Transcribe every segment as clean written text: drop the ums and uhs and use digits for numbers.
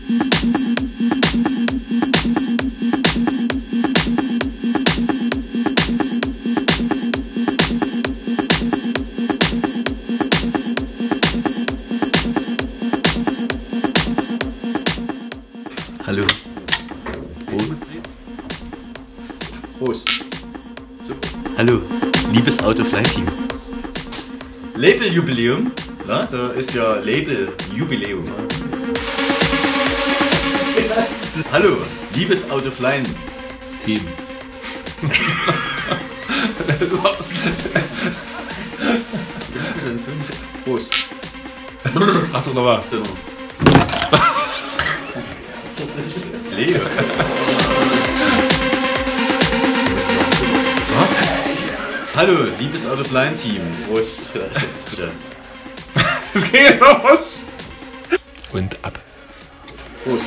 Hallo. Prost. Hallo, liebes Autofly-Team. Label-Jubiläum. Na, da ist ja Label-Jubiläum. Hallo, liebes Autofly-Team. Prost. Achtung nochmal. Leo. Hallo, liebes Autofly-Team. Prost. Das ging ja noch was. Und ab. Prost.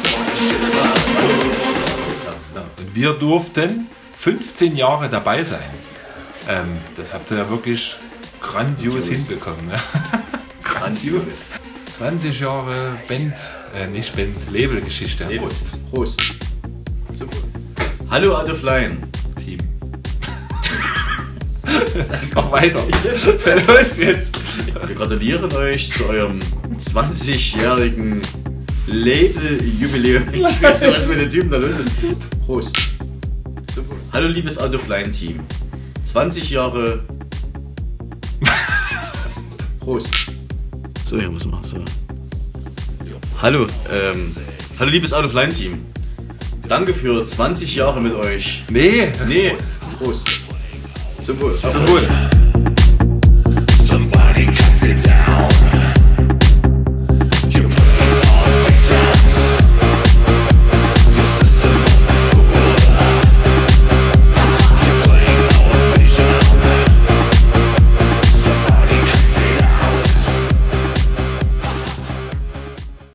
Und wir durften 15 Jahre dabei sein. Das habt ihr ja wirklich grandios hinbekommen. Ne? Grandios. 20 Jahre Band, nicht Band, Labelgeschichte. Prost. Prost. Super. Hallo Autofly-Team. Mach weiter. Was los jetzt? Wir gratulieren euch zu eurem 20-jährigen Label-Jubiläum. Ich weiß nicht, was mit den Typen da los ist. Prost. Super. Hallo liebes Autofly-Team. 20 Jahre. Prost. So, ja, was machst du? Hallo, hallo liebes Autofly-Team. Danke für 20 Jahre mit euch. Nee. Prost. Zum Wohl. Zum Wohl. Somebody cuts it down.